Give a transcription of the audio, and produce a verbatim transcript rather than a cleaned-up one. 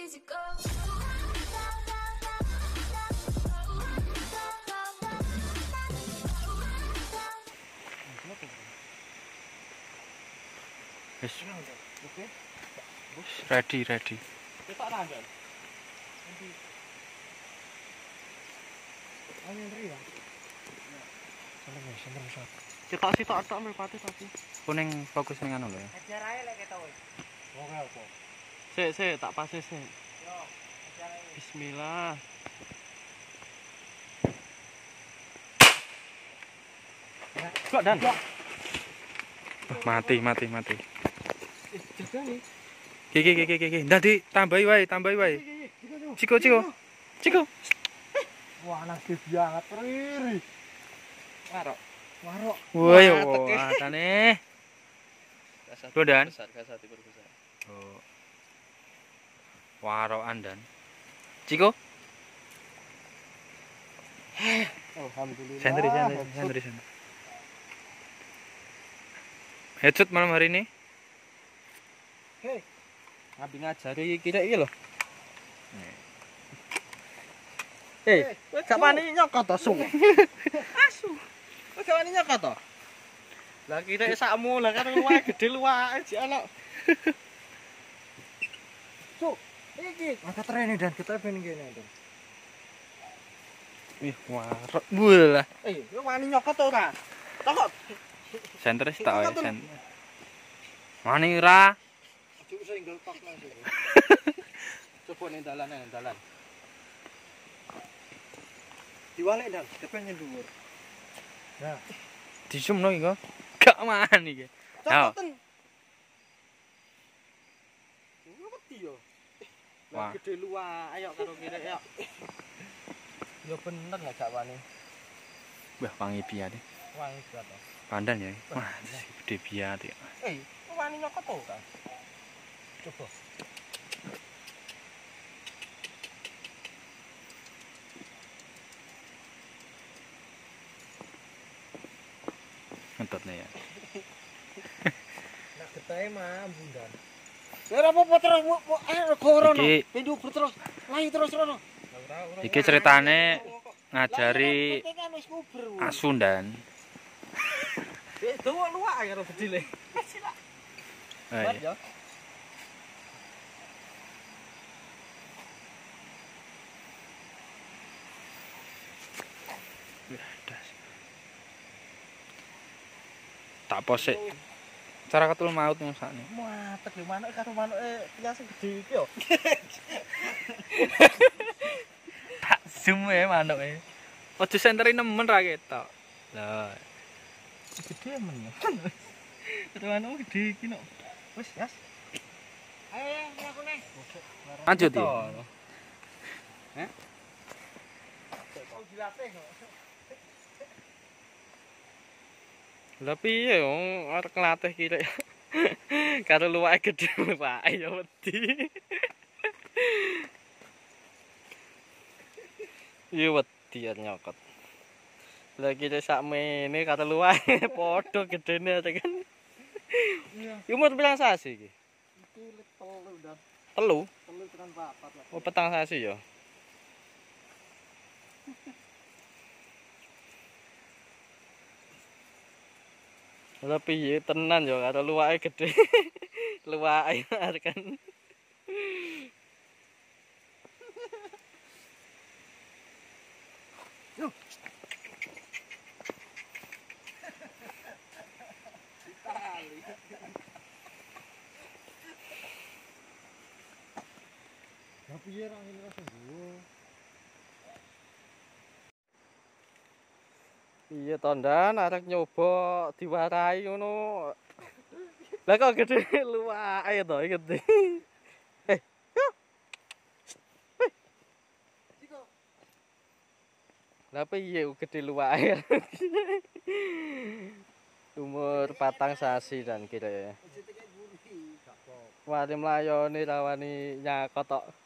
Wis. Ready, ready. Cetak nandal. Nanti. Ayo ndri ya. Sampe wis, sampe wis. Cetak sitok tok mripate tapi. Kuning fokus ning anu lho ya. Ajar ae lek ketok wis. Oke apa? Sik, sik, tak pase sik. Yo, ajar ae. Bismillah. Kok dan? Mati, mati, mati. Jagane. Ki ki ki ki ki. Ndadi tambahi wae, tambahi wae. Ciko, ciko. Ciko. Wah, nasi banget riri. Warok. Warok. Wah, yo atane. Dodan. Besar, kasati berbesar. Oh. Warokan dan. Ciko. Alhamdulillah. Sentri, sentri, sentri, sentri. Headshot malam hari ini. Hei. Ngabi ngajari kita iki lho. Eh, kowe gak wani nyokot to, Sung. Asu. Kowe gak wani nyokot to? Lah kira sakmu lah kan luwih gede luwake jek ana. Suk, iki angkat rene dan kita ben kene, Dan. Ih, warok bul lah. Eh, kowe wani nyokot to ora? Tokot. Sentris tak wae, sen. Wani ra. Ojo single tok nang sini. Coba ning dalan nang dalan. Diwalek dan kepengen dhuwur. Nah, Disumno iki kok. Gak man iki. copoten. Ngono wedi yo. Lah Wah. gede luwak, ayo karo kira yo. Yo bener gak gak wani. Wah, wangi biar deh. Wangi banget to. Pandan ya. Wah, gede biar ya. Eh, wani nyokot to kan? Coba. Ngentutnya ya. Nak getahe mah bundan. Ora apa-apa terus eh rego rono. Iki- Pindu terus, layu terus rono. Iki ceritane ngajari Penting kan wis kuber. asundan. Eh, dawa luwak karo bedile. Silak. Ah, Buat iya. ya. Tak posik. Cara ketul maut masakne. Matek lho manuk karo manuke biasa gede iki yo. Tak zoom ya manuke. Ojo senteri nemen ra ketok. Lah, Gede men ya. Karo manuk gede iki no. Wis, Yas. Ayo, aku nih. lanjut ya. Heh? Kok dilatih kok. Lah piye yo arek nglatih ki rek. Karo luwake gedhe luwake ya wedi. Ya wedi ya nyokot. Lah kita sakmene karo luwake padha gedene tekan. Iya. Umur pirang sasi iki? Iki telu dan Telu. telu tekan papat lah. Oh, petang sasi ya. Lah piye tenan ya karo luwake gedhe. Luwake kan. Ya piye ra ngene rasa nggo. Iya tondan arek nyoba diwarai ngono. Lah kok gede luwake to gede. Eh, yo. Eh. Lah piye gede luwake. Umur patang sasi dan kira ya. Ojo teke buri, gak apa. Wani mlayone rawani nyakot tok.